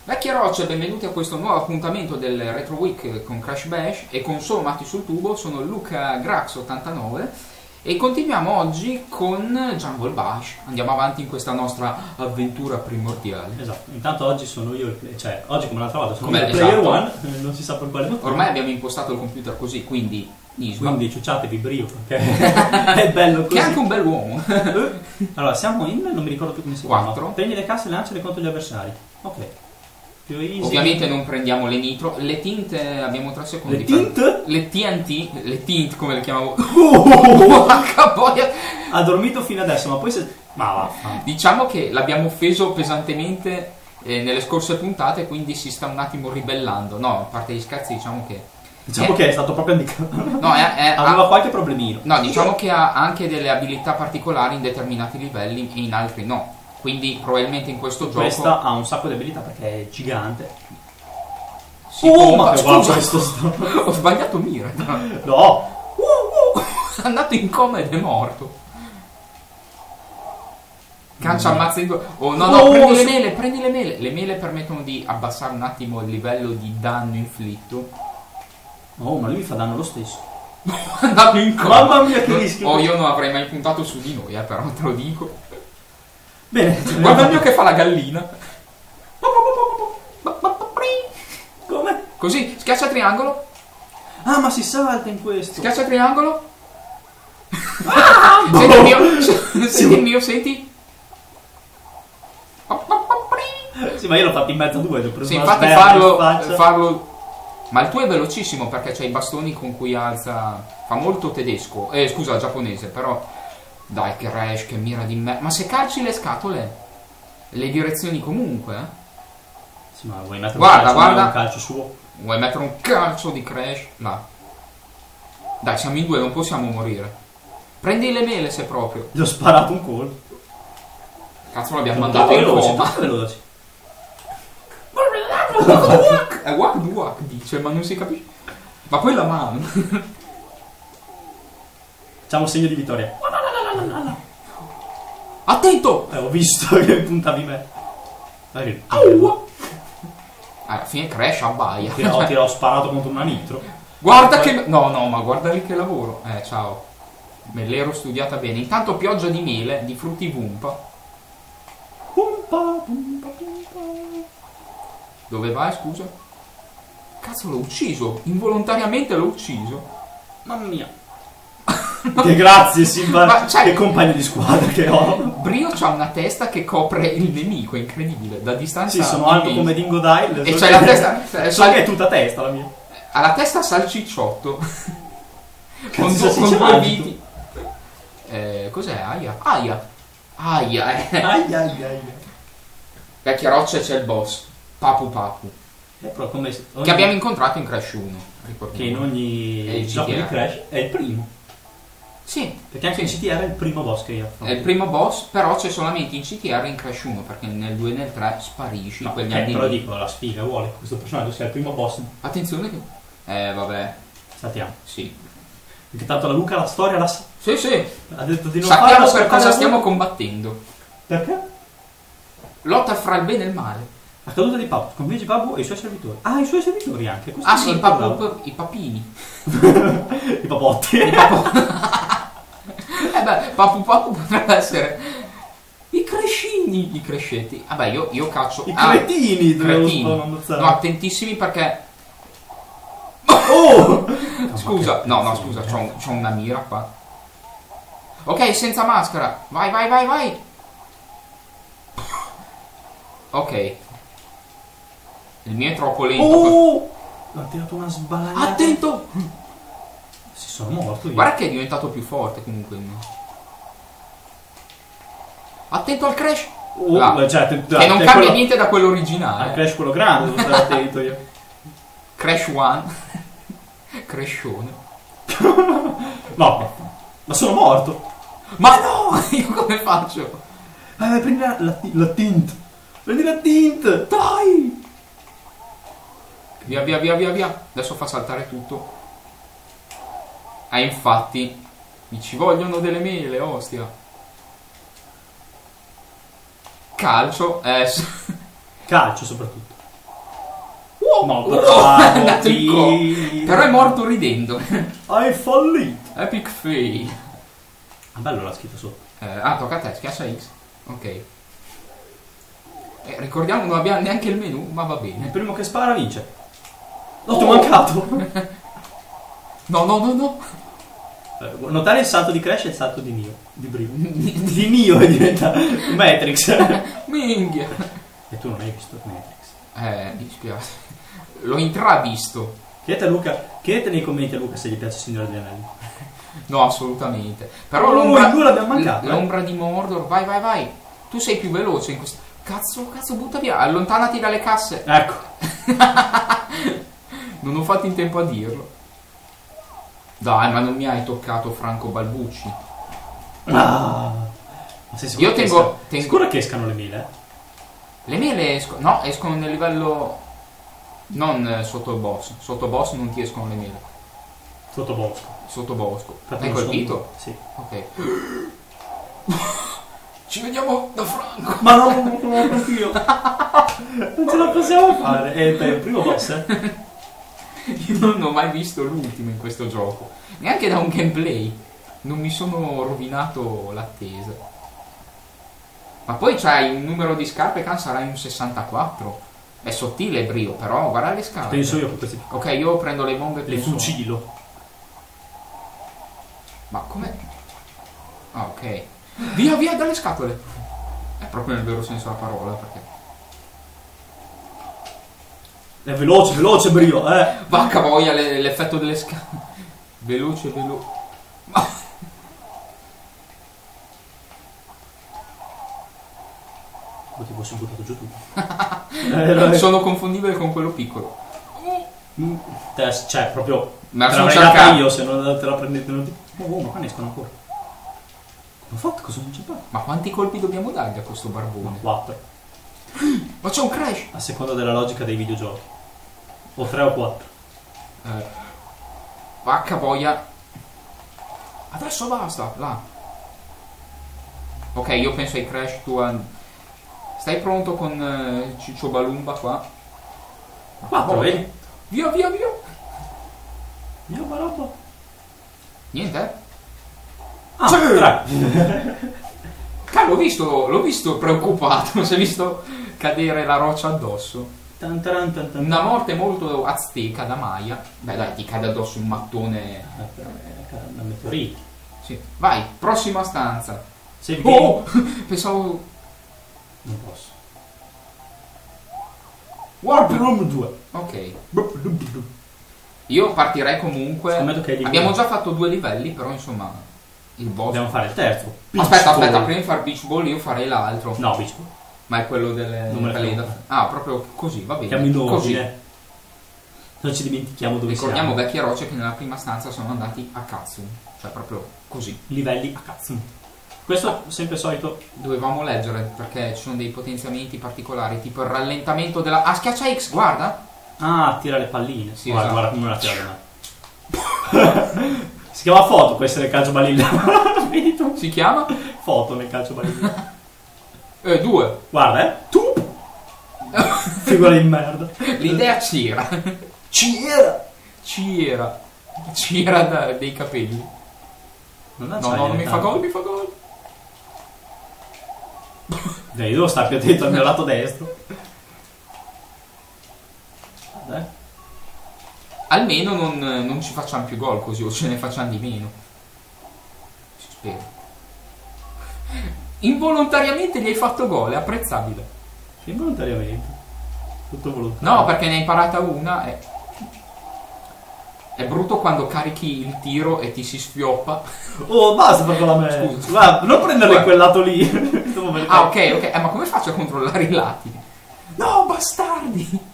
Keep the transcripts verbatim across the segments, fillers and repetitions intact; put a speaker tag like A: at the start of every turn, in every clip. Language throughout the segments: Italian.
A: Vecchie rocce, benvenuti a questo nuovo appuntamento del Retro Week con Crash Bash e con Solo Matti sul Tubo. Sono Luca Grax ottantanove e continuiamo oggi con Jungle Bash. Andiamo avanti in questa nostra avventura primordiale.
B: Esatto, intanto oggi sono io, il cioè oggi come l'altra volta sono
A: Come
B: io il player
A: esatto.
B: one, non si sa per quale motivo.
A: Ormai abbiamo impostato il computer così, quindi Nisma,
B: Quindi ciucciatevi brio perché è bello così.
A: che è anche un bel uomo.
B: Allora, siamo in, non mi ricordo più come si chiama.
A: Quattro.
B: Prendi le casse e lanciale contro gli avversari. Ok. Più easy.
A: Ovviamente non prendiamo le nitro, le tinte abbiamo tre secondi.
B: Le
A: per-
B: tint?
A: Le T N T, le tint come le chiamavo.
B: Oh!
A: Poi-
B: Ha dormito fino adesso, ma poi se... Ma vaffanculo.
A: Diciamo che l'abbiamo offeso pesantemente eh, nelle scorse puntate, quindi si sta un attimo ribellando. No, a parte gli scherzi, diciamo che...
B: Diciamo
A: Eh.
B: che è stato proprio indicato.
A: No, è- è-
B: Aveva
A: ha-
B: qualche problemino.
A: no, diciamo che ha anche delle abilità particolari in determinati livelli e in altri no. Quindi probabilmente in questo gioco...
B: Questa ha un sacco di abilità perché è gigante.
A: si
B: Oh,
A: pompa-
B: ma che guarda
A: Scusa,
B: questo sto...
A: ho sbagliato mira.
B: No!
A: È andato in coma ed è morto. Cancia ammazza in due. Oh no no,
B: Oh,
A: prendi le
B: sì.
A: mele, prendi le mele. Le mele permettono di abbassare un attimo il livello di danno inflitto.
B: Oh, ma lui mi fa danno lo stesso.
A: È andato in coma.
B: Mamma mia, che rischio.
A: Oh, io non avrei mai puntato su di noi, eh, però te lo dico.
B: Bene,
A: Guarda il mio che fa la gallina.
B: Come?
A: Così, schiaccia triangolo.
B: Ah, ma si salta in questo.
A: Schiaccia triangolo. Senti il mio, senti il mio, senti.
B: Sì, ma io l'ho fatto in mezzo a due, ho preso
A: Sì,
B: una
A: infatti
B: sberla in
A: farlo,
B: faccia.
A: farlo... Ma il tuo è velocissimo perché c'hai i bastoni con cui alza... Fa molto tedesco. Eh, scusa, giapponese, però... Dai, che Crash, che mira di me... Ma se calci le scatole... Le direzioni comunque, eh?
B: Sì, ma vuoi mettere
A: Guarda,
B: un calcio,
A: guarda.
B: un calcio suo?
A: Vuoi mettere un calcio di Crash? Là. Dai, siamo in due, non possiamo morire. Prendi le mele se proprio.
B: Gli ho sparato un colpo.
A: Cazzo, l'abbiamo
B: Tanto
A: mandato in
B: veloce,
A: coma.
B: tanto veloce.
A: È wak wak, dice, ma non si capisce. Ma poi la mano.
B: Facciamo un segno di vittoria.
A: Attento!
B: Eh, ho visto che puntavi me. Dai,
A: Au! Alla fine Crash abbaia.
B: ti ho, ti ho sparato contro una nitro.
A: Guarda che... No, no, ma guarda lì che lavoro. Eh, ciao. Me l'ero studiata bene. Intanto pioggia di mele, di frutti Vumpa.
B: Pumpa, pumpa, pumpa.
A: Dove vai, scusa? Cazzo, l'ho ucciso. Involontariamente l'ho ucciso.
B: Mamma mia. Che grazie, Simba.
A: Ma, cioè-
B: Che compagno di squadra che ho.
A: Brio c'ha una testa che copre il nemico, è incredibile. Da distanza...
B: Sì, sono alto
A: immensa.
B: come Dingo Dile.
A: E
B: so
A: c'hai
B: che-
A: la testa...
B: So che è tutta testa la mia.
A: Ha la testa salcicciotto. con,
B: Cazzo,
A: due-
B: si
A: con
B: chiama
A: due
B: magico?
A: viti. Eh, cos'è? Aia. Aia. Aia, eh.
B: Ai ai ai.
A: Vecchia roccia c'è il boss. Papu Papu.
B: Eh, però come ogni-
A: Che abbiamo incontrato in Crash uno.
B: che
A: Ricordiamo.
B: in ogni
A: È il
B: gioco
A: G T R.
B: di Crash è il primo.
A: Sì.
B: Perché anche in C T R è il primo boss che io ho fatto.
A: È il primo boss, però c'è solamente in C T R e in Crash uno, perché nel due e nel tre sparisci
B: No,
A: quegli
B: eh,
A: anni
B: però
A: lì.
B: dico, la sfiga vuole che questo personaggio sia il primo boss.
A: Attenzione che... Eh, vabbè.
B: Sappiamo.
A: Sì.
B: Perché tanto la Luca la storia la sa.
A: Sì, sì.
B: Ha detto di non
A: Sappiamo
B: farla
A: per
B: ascoltare
A: cosa
B: la
A: stiamo
B: voce.
A: combattendo.
B: Perché?
A: Lotta fra il bene e il male.
B: La caduta di Papu, sconfigge Papu e i suoi servitori. Ah, i suoi servitori anche. Questo
A: Ah
B: non
A: sì,
B: lo
A: i, papu,
B: ricordavo.
A: i papini.
B: I papotti.
A: Eh beh, Papu Papu potrebbe essere i crescini, i crescetti. Vabbè, io, io caccio...
B: I
A: ah,
B: cretini dovevo
A: cretini.
B: spawnare.
A: No, attentissimi perché...
B: Oh!
A: Scusa, no, no, scusa, c'ho, un- c'ho una mira qua. Ok, senza maschera. Vai, vai, vai, vai. Ok. Il mio è troppo lento.
B: Oh! L'ha tirato una sbalagliata.
A: Attento!
B: Si sono morto io.
A: Guarda che è diventato più forte comunque il mio. Attento al crash!
B: Oh,
A: Là.
B: beh, cioè, te-
A: Che non
B: te-
A: cambia
B: quello-
A: niente da quello
B: Al
A: originale.
B: Crash quello grande, devo stare attento io.
A: Crash One. Crashone.
B: No, ma sono morto.
A: Ma no! Io come faccio?
B: Vai, vai, prendi la, la, la tint. Prendi la tint. Dai!
A: Via, via, via, via, via. Adesso fa saltare tutto. Ah, infatti. Mi ci vogliono delle mele, ostia. Calcio. Eh, s-
B: Calcio soprattutto.
A: Oh,
B: Ma
A: oh,
B: bravo,
A: è andato in co-
B: sì.
A: Però è morto ridendo.
B: Hai fallito.
A: Epic fail.
B: Ah, bello l'ha scritto sotto.
A: Eh, ah, tocca a te, schiaccia X. Ok. Eh, ricordiamo, non abbiamo neanche il menu, ma va
B: Il
A: bene.
B: primo che spara vince. Oh, ti ho
A: Oh.
B: mancato.
A: No, no, no, no.
B: Eh, Notare il salto di Crash e il salto di Neo. Di Brio. Di Neo e diventa Matrix.
A: Minchia.
B: E tu non hai visto Matrix.
A: Eh, mi dispiace. L'ho intravisto.
B: Chiedete a Luca, chiedete nei commenti a Luca se gli piace il Signore degli Anelli.
A: No, assolutamente. Però
B: Oh,
A: l'ombra...
B: il due l'abbiamo mancato, eh.
A: L'ombra di Mordor, vai, vai, vai. Tu sei più veloce in questo... Cazzo, cazzo, butta via. Allontanati dalle casse.
B: Ecco.
A: Non ho fatto in tempo a dirlo. Dai, ma non mi hai toccato Franco Balbucci.
B: Ah. Ma sei sicuro
A: Io
B: che
A: tengo-
B: esca-
A: tengo-
B: Sicuro che escano le mele?
A: Le mele escono... No, escono nel livello... Non eh, sotto il boss. Sotto boss non ti escono le mele.
B: Sotto bosco.
A: Sotto bosco.
B: Infatti
A: Hai
B: non
A: colpito?
B: sono- Sì.
A: Ok. Ci vediamo da Franco.
B: Ma no, non lo anch'io. Non ce la possiamo fare. E per il primo boss, eh?
A: Io non ho mai visto l'ultimo in questo gioco. Neanche da un gameplay. Non mi sono rovinato l'attesa. Ma poi c'hai un numero di scarpe che sarai un sessantaquattro. È sottile Brio, però guarda le scarpe.
B: Penso io per questi.
A: Ok, io prendo le bombe e
B: Le
A: penso-
B: fucilo.
A: Ma com'è? Ah, ok. Via, via dalle scatole. È proprio nel vero senso della parola, perché...
B: È veloce, veloce, Brio, eh.
A: Vacca voglia le- l'effetto delle scatole. Veloce, veloce. Ma...
B: Oh, ti fossi buttato giù tu. eh,
A: Sono confondibile con quello piccolo.
B: Mm, te- Cioè, proprio.
A: Me la
B: te
A: sono
B: l'avrei data
A: cercata.
B: io se non te la prendete. Non ti... Oh, oh, ma qua ne escono ancora. Come ho fatto? Cosa non c'è fatto?
A: Ma quanti colpi dobbiamo dargli a questo barbone?
B: quattro.
A: Ma c'è un crash!
B: A seconda della logica dei videogiochi. O tre o quattro.
A: Eh, vacca boia. Adesso basta, là. Ok, io penso ai crash tu a... Stai pronto con eh, Ciccio Balumba qua?
B: quattro,
A: Oh,
B: vedi?
A: Via, via, via!
B: Mi ho barato.
A: Niente?
B: Ah,
A: Sì.
B: tre.
A: Cavolo, l'ho visto, l'ho visto preoccupato, si è visto cadere la roccia addosso.
B: Tan taran tan tan.
A: Una morte molto azteca da Maya. Beh dai, ti cade addosso un mattone.
B: Da meteoriti.
A: Sì. Vai, prossima stanza.
B: Sei
A: Oh! Pensavo...
B: Non posso.
A: Warp
B: Room due.
A: Ok. Io partirei comunque...
B: Scommetto che è il
A: Abbiamo
B: livello.
A: già fatto due livelli, però insomma... Il boss...
B: Dobbiamo fare il terzo.
A: Aspetta,
B: Beach
A: aspetta,
B: Ball.
A: prima di fare Beach Ball io farei l'altro.
B: No, Beach Ball.
A: Ma è quello delle...
B: Non me ne
A: delle-
B: frega.
A: Ah, proprio così, va bene.
B: Chiamo in
A: Così.
B: ordine. Non ci dimentichiamo dove
A: Ricordiamo
B: siamo.
A: vecchie rocce che nella prima stanza sono andati a cazzo. Cioè proprio così.
B: Livelli a cazzo. Questo sempre solito.
A: Dovevamo leggere perché ci sono dei potenziamenti particolari, tipo il rallentamento della... Ah, schiaccia X, guarda!
B: Ah, tira le palline.
A: Sì,
B: guarda,
A: esatto.
B: guarda come la tira da me. Si chiama foto questa nel calcio balilla. Vedi tu?
A: Si chiama?
B: Foto nel calcio balilla.
A: Eh, due.
B: Guarda, eh. Tu. Figura di merda.
A: L'idea c'era.
B: C'era.
A: C'era. C'era da- dei capelli.
B: Non
A: No, no, non mi fa gol, mi fa gol.
B: Dai, io devo stare più attento al mio lato destro. Guarda, eh.
A: Almeno non, non ci facciamo più gol così, o ce ne facciamo di meno. Si spera. Involontariamente gli hai fatto gol, è apprezzabile.
B: Involontariamente. Tutto volontario.
A: No, perché ne hai imparata una. È, è brutto quando carichi il tiro e ti si sfioppa.
B: Oh, basta per la me.
A: Scusa.
B: Guarda, non prenderle
A: Guarda.
B: quel lato lì. Dopo me ne
A: Ah,
B: fai.
A: ok, ok. Eh, ma come faccio a controllare i lati? No, bastardi!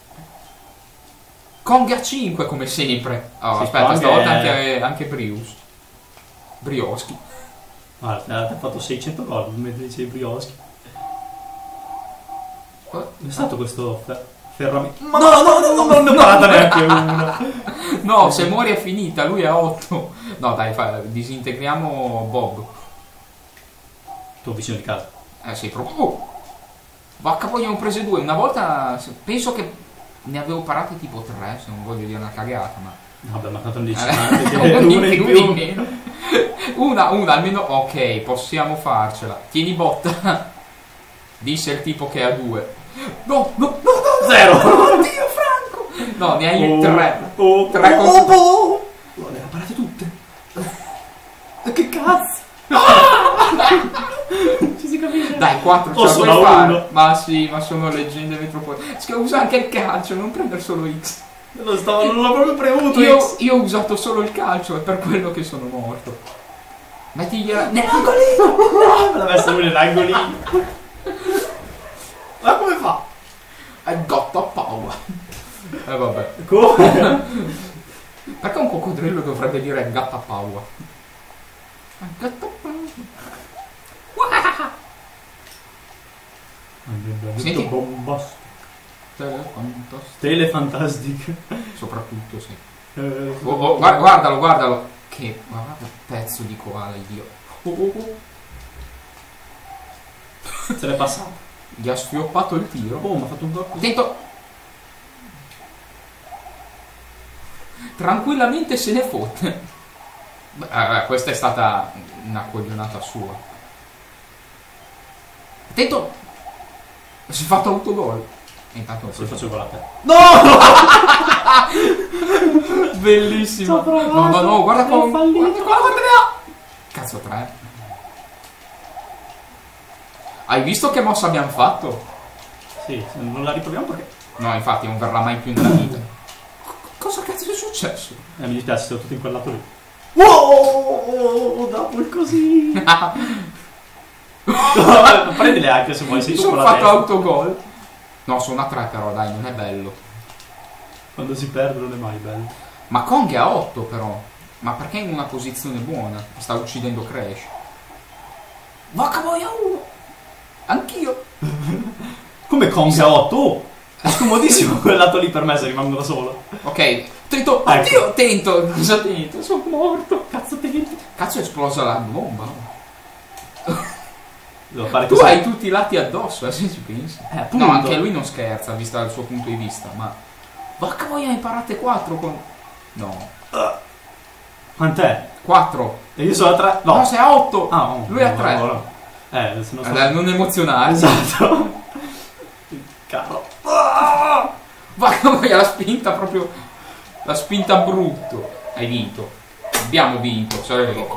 A: Kong a cinque come sempre. Oh,
B: Sì,
A: aspetta,
B: Kong
A: stavolta
B: è-
A: anche, anche Brius. Brioschi.
B: Guarda, ti ha fatto seicento gol mentre dicevi Brioschi.
A: Oh,
B: È stato questo fer- ferramento? Ma no, no, no, no, non ne ho parata neanche una.
A: No, se muori è finita, lui è a otto. No, dai, fa, disintegriamo Bob.
B: Tuo vicino di casa.
A: Eh sì, proprio. Oh. Vacca poi ne ho prese due. Una volta penso che Ne avevo parate tipo tre, se non voglio dire una cagata, ma...
B: Vabbè, ma tanto non dici
A: Eh,
B: niente, che
A: una
B: una in
A: in
B: più.
A: meno. Una, una, almeno... Ok, possiamo farcela. Tieni botta. Disse il tipo che ha due. No, no, no, no,
B: Zero.
A: Oddio, Franco! No, ne hai
B: Oh,
A: tre.
B: Oh,
A: Tre
B: oh,
A: cons-
B: oh, oh. Oh, le ha parate tutte. Che cazzo? Ci si capisce?
A: Dai, quattro
B: Oh,
A: ce la puoi
B: sono
A: fare.
B: uno.
A: Ma sì, ma sono leggende metropolitane. Usa anche il calcio, non prendere solo X.
B: Lo stavo, non l'ho proprio premuto.
A: Io,
B: X.
A: io ho usato solo il calcio, è per quello che sono morto. Mettigliela
B: Nell'angolino. No, deve essere lui nell'angolino. Ma come fa?
A: I got the power. Eh vabbè.
B: Come?
A: Perché un coccodrillo dovrebbe dire gatta power? I got the power. Senti.
B: Bombast.
A: Fantastico.
B: Tele fantastiche.
A: Soprattutto sì.
B: Eh,
A: Oh, oh, guarda- guardalo, guardalo. Che guarda pezzo di koala, Dio. Oh, oh, oh.
B: Se l'è passato.
A: Gli ha sfioppato il tiro.
B: Oh, mi ha fatto un gol.
A: Attento. Tranquillamente se ne fotte. Beh, eh, questa è stata una coglionata sua. Attento. Si è fatto autogol. E intanto
B: Se faccio gol a te.
A: bellissimo.
B: Ci ho provato.
A: No, no, no, guarda qua.
B: Ho
A: Guarda,
B: fallito.
A: guarda quante ne ha. Cazzo, tre. Hai visto che mossa abbiamo fatto?
B: Sì, non la riproviamo perché.
A: No, infatti non verrà mai più nella vita. Cosa cazzo è successo?
B: Eh, mi dispiace, siamo tutti in quel lato lì. Wow, dopo il così. Prendile anche se vuoi, sei
A: Mi
B: tu
A: sono
B: con la
A: fatto
B: testa.
A: autogol. No, sono a tre però, dai, non è bello.
B: Quando si perde non è mai bello.
A: Ma Kong è a otto però. Ma perché è in una posizione buona? Sta uccidendo Crash. Vacca boia uno. Anch'io.
B: Come Kong a otto? Oh, è scomodissimo quel lato lì per me se rimango da solo.
A: Ok, tento.
B: Ecco.
A: Oddio, tento. Cosa tento? Sono morto.
B: Cazzo tenti?
A: Cazzo è esplosa la bomba.
B: Devo fare
A: Tu
B: così.
A: hai tutti i lati addosso, eh, se ci pensi.
B: Eh, appunto.
A: No, anche lui non scherza, vista dal suo punto di vista, ma... Vacca voi hai imparate quattro con... No.
B: Quant'è?
A: quattro.
B: E io sono a tre?
A: No,
B: No.
A: sei a otto.
B: Ah, oh,
A: Lui a
B: no,
A: tre.
B: no, no. Eh, se non so.
A: Allora, non emozionare.
B: Esatto. Caro. Ah!
A: Vacca voi la spinta proprio... La spinta brutto. Hai vinto. Abbiamo vinto. Sorry.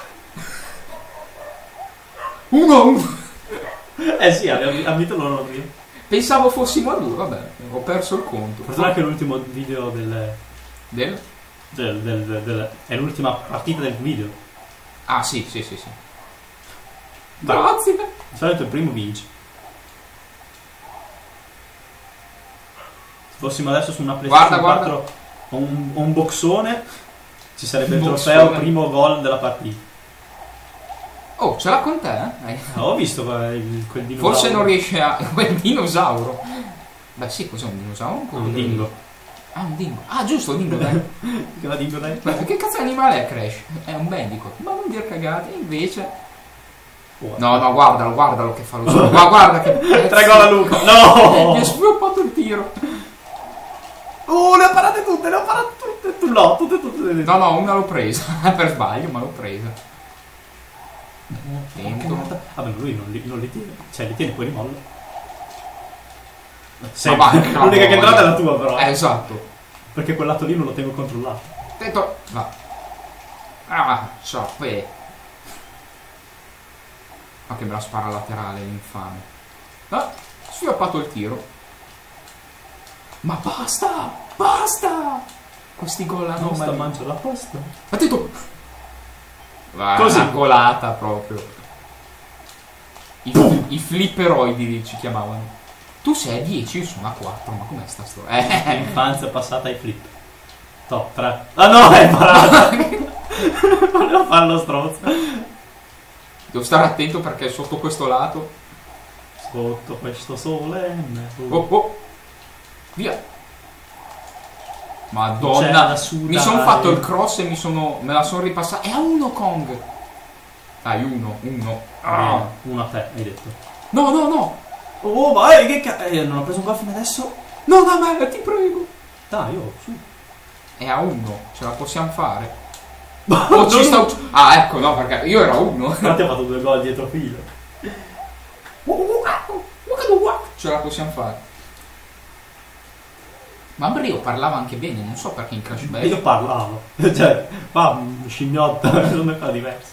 A: Uno a uno.
B: Eh sì, ha vinto loro prima.
A: Pensavo fossimo a due, vabbè. Ho perso il conto.
B: Fortuna che è l'ultimo video del,
A: Del?
B: del, del, del, del- è l'ultima partita del video.
A: Ah, sì, sì, sì, sì.
B: Dai,
A: Grazie.
B: di solito il primo vince. Se fossimo adesso su una PlayStation
A: Guarda,
B: quattro o un, o un boxone, ci sarebbe il
A: Boxone.
B: trofeo primo gol della partita.
A: Oh, ce l'ha con te, eh? Hai-
B: Ah, ho visto quel, il- quel dinosauro.
A: Forse non riesce a... quel dinosauro. Beh sì, cos'è un dinosauro? Un,
B: Un dingo.
A: Ah, un dingo. Ah, giusto, un dingo, dai.
B: Che la dingo dai?
A: Beh, che cazzo di animale è Crash? È un bandicoot. Ma non dire cagate, invece...
B: Oh,
A: No, no, guardalo, guardalo che fa lo solo. Ma guarda che...
B: Tre gol a Luca. No!
A: Mi ha sviluppato il tiro.
B: Oh, le ho parate tutte, le ho parate tutte. Tu no, tutte, tutte.
A: No, no, una l'ho presa. Per sbaglio, ma l'ho presa. Lento.
B: Vabbè, lui non li, non li tiene. Cioè, li tiene poi li molla. Sì,
A: Ma va,
B: l'unica
A: cavolo,
B: che è entrata è
A: voglio.
B: la tua, però.
A: Eh, esatto.
B: Perché quel lato lì non lo tengo controllato.
A: Detto... Va. Ah, ciappe. Ma che me la spara laterale, l'infame. Ah, sfioppato il tiro. Ma basta! Basta! Questi gol
B: Non sta
A: anomali.
B: mangiando la pasta.
A: Attento! Va,
B: Così.
A: una golata proprio. I, I flipperoidi ci chiamavano. Tu sei a dieci, io sono a quattro, ma com'è sta storia? Eh,
B: L'infanzia passata ai flip. Top tre. Ah no, è parata! Volevo farlo stronzo.
A: devo stare attento perché sotto questo lato.
B: Sotto questo sole.
A: Oh, oh. Via.
B: C'è
A: Madonna,
B: da sudare.
A: mi sono fatto il cross e mi sono, me la sono ripassata. È a uno Kong. Dai, uno, uno. Ah.
B: Uno a te, hai detto.
A: No, no, no.
B: Oh, vai, che cazzo. Eh, non ho preso un gol fino adesso.
A: Non a me, ti prego.
B: Dai, oh, su.
A: È a uno, ce la possiamo fare. Oh, ci sta... Ah, ecco, no, perché io ero a uno.
B: Infatti ha fatto due gol dietro filo.
A: Ce la possiamo fare. Ma Brio parlava anche bene, non so perché in Crash Bash.
B: Io parlavo. Cioè, fa scimmiotta, non ne fa diverso.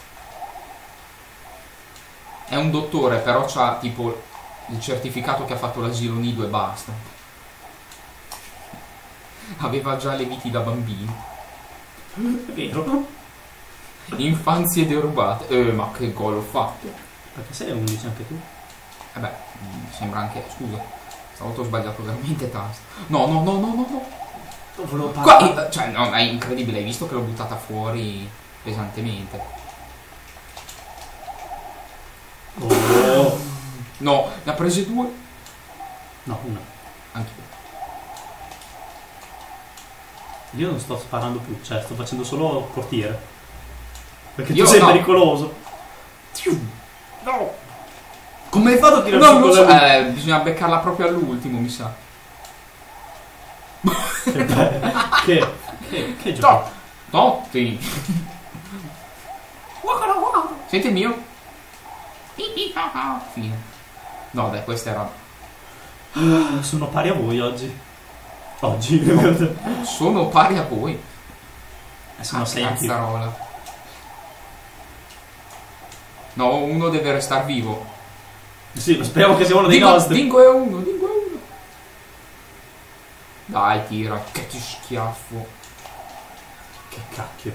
A: È un dottore, però c'ha tipo il certificato che ha fatto l'asilo nido e basta. Aveva già le viti da bambino.
B: È vero.
A: Infanzie derubate. Eh, ma che gol ho fatto.
B: Perché sei undici anche tu?
A: Eh beh, mi sembra anche... Scusa, stavolta ho sbagliato veramente tanto. No, no, no, no, no, no.
B: Volevo
A: Qua,
B: parlare.
A: eh, cioè, no, è incredibile, hai visto che l'ho buttata fuori pesantemente.
B: Oh.
A: No, ne ha prese due.
B: No, una.
A: Anch'io.
B: Io non sto sparando più, cioè sto facendo solo portiere. Perché
A: Io
B: tu sei
A: no.
B: pericoloso.
A: No.
B: Come hai fatto a tirare
A: No,
B: su
A: non so,
B: quella lì?
A: eh, bisogna beccarla proprio all'ultimo, mi sa.
B: Che bello. Che, che, che gioco.
A: Top. Totti. Senti il mio? Fine. No, dai, questa era...
B: Ah, sono pari a voi oggi. Oggi.
A: Sono pari a voi.
B: Eh, sono
A: Ah,
B: sei in più.
A: cazzarola. No, uno deve restare vivo.
B: Sì, ma speriamo che sia uno dei
A: Dingo,
B: nostri.
A: Dingo è uno, Dingo è uno. Dai, tira, che ti schiaffo.
B: Che cacchio.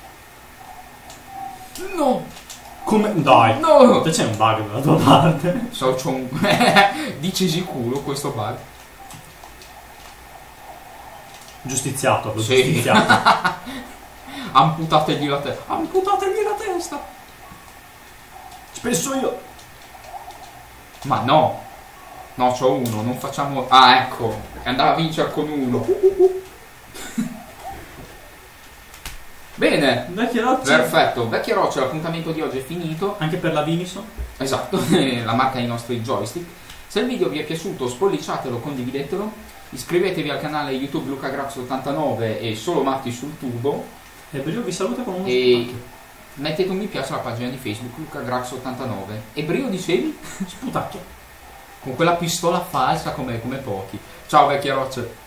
A: No,
B: Come? Dai.
A: no.
B: Te c'è un bug dalla tua parte.
A: So, c'ho un... Dici sicuro questo bug?
B: Giustiziato, l'ho
A: Sì.
B: giustiziato.
A: Amputategli la testa. Amputategli la testa.
B: Ci penso io.
A: Ma no. No, c'ho uno, non facciamo... Ah, ecco. Andava a vincere con uno. Bene.
B: Vecchie rocce.
A: Perfetto. Vecchie rocce, l'appuntamento di oggi è finito.
B: Anche per la Vinison.
A: Esatto, la marca dei nostri joystick. Se il video vi è piaciuto, spolliciatelo, condividetelo. Iscrivetevi al canale YouTube Luca Grax ottantanove e Solo Matti sul tubo.
B: E Brio vi saluta con uno
A: E
B: sputacchio.
A: mettete un mi piace alla pagina di Facebook Luca Grax ottantanove. E Brio dicevi?
B: Sputacchio.
A: Con quella pistola falsa come, come pochi. Ciao vecchie rocce.